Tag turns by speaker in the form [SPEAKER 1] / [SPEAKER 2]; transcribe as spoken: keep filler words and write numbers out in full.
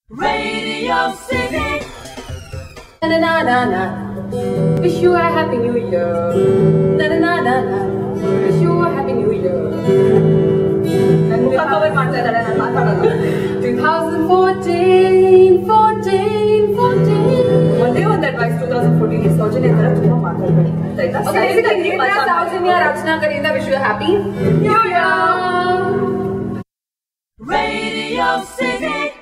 [SPEAKER 1] Radio City. Na na na na. Wish you a happy new year. Na na na na na. Wish you a happy new year. twenty fourteen, fourteen, fourteen.
[SPEAKER 2] One day on that wise twenty fourteen is Saujanya Indra ತುಂಬಾ ಮಾತಾಡಬೇಡಿ ಆಯ್ತಾ?
[SPEAKER 1] Okay, basically Saujanya Rachna ಕಡೆಯಿಂದ wish you a happy new year. Radio City.